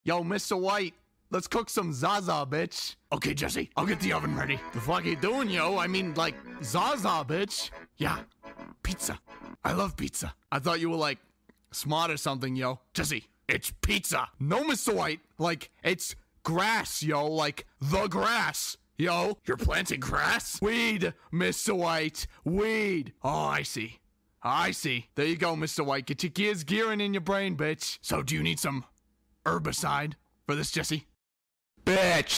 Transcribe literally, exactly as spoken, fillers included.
Yo, Mister White, let's cook some Zaza, bitch. Okay, Jesse, I'll get the oven ready. The fuck you doing, yo? I mean, like, Zaza, bitch. Yeah, pizza. I love pizza. I thought you were, like, smart or something, yo. Jesse, it's pizza. No, Mister White. Like, it's grass, yo. Like, the grass. Yo, you're planting grass? Weed, Mister White. Weed. Oh, I see. I see. There you go, Mister White. Get your gears gearing in your brain, bitch. So, do you need some herbicide for this, Jesse? Bitch.